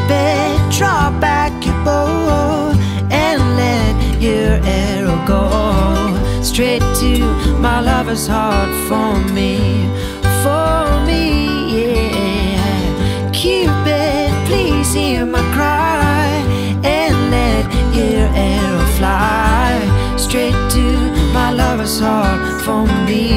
Cupid, draw back your bow and let your arrow go straight to my lover's heart. For me, yeah. Cupid, please hear my cry and let your arrow fly straight to my lover's heart. For me.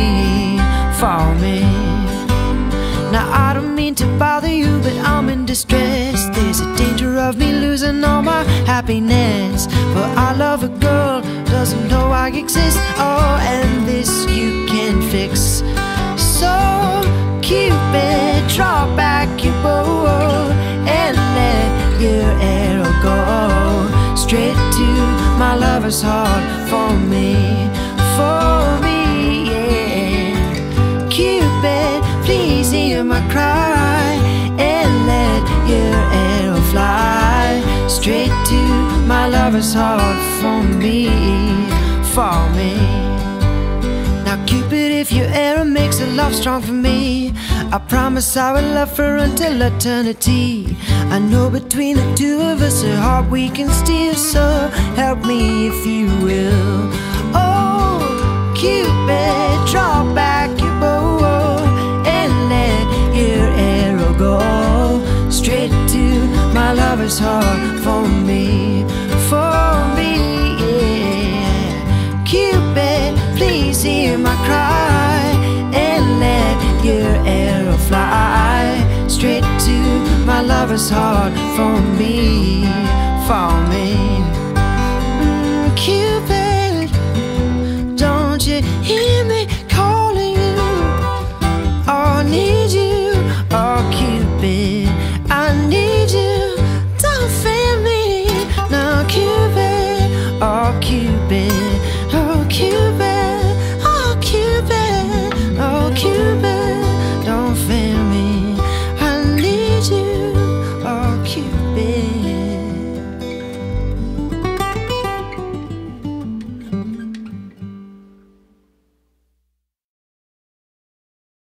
Now I don't mean to bother you, but I'm in distress. There's a danger of me losing all my happiness, for I love a girl who doesn't know I exist. Oh, and this you can fix. So Cupid, draw back your bow and let your arrow go straight to my lover's heart. For me, yeah. Cupid, please hear my cry and let your arrow fly straight to my lover's heart. For me. Now Cupid, if your arrow makes a love strong for me, I promise I will love her until eternity. I know between the two of us a heart we can steal, so help me if you will. Oh Cupid, draw back your bow and let your arrow go straight to my lover's heart. For me, yeah. Cupid, please hear my cry and let your arrow fly straight to my lover's heart. For me.